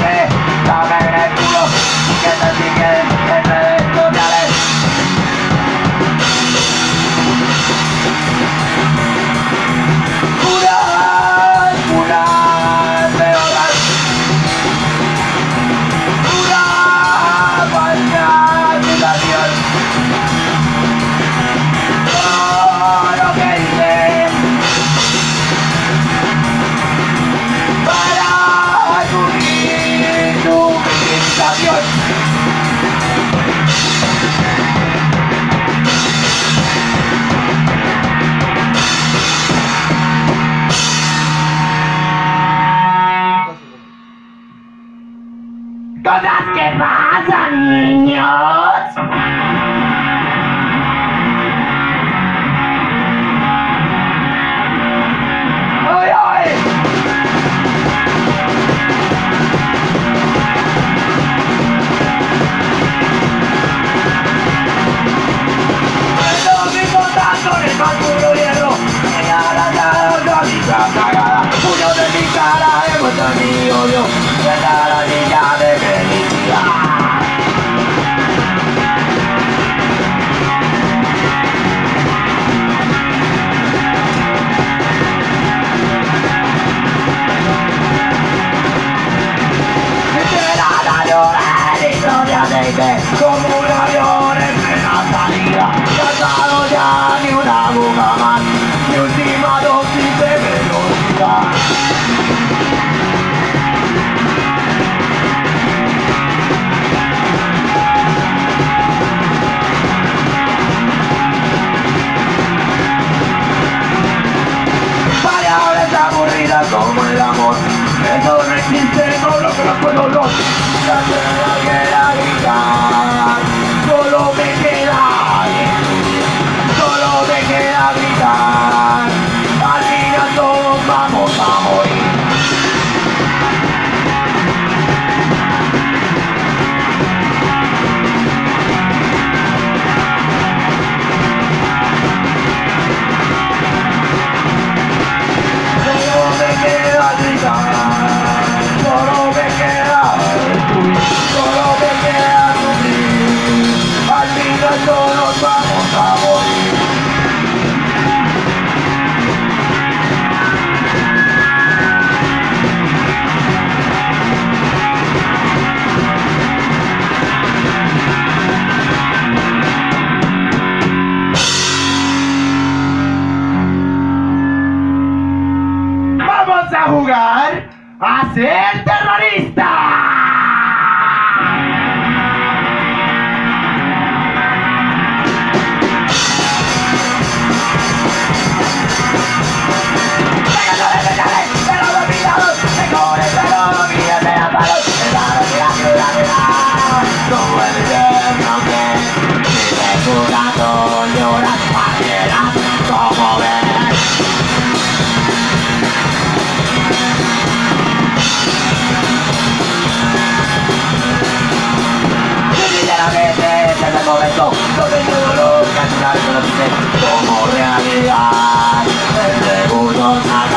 que toquen el culo y que te siguen en redes sociales. Una peor. Una falsa situación. Todo lo que dicen para cubrir tu victimización. Cosas que pasan, niños. ¡Ay, ay! Pero mi contacto en el más puro hierro. Me ha la vida cagada. Puño de mi cara, demuestra mi odio. De la niña de felicidad. Como un avión en plena salida, cansado ya ni una aguja más, mi última dosis de velocidad. Variables aburridas como el amor, eso no existe, no lo conozco el olor. Ya se me quiera gritar, solo me queda gritar, al final todos vamos a morir. Solo me queda gritar, solo me queda destruir, solo me queda sufrir, al final todos vamos a morir. Vamos a jugar a ser terrorista. Como realidad, el segundo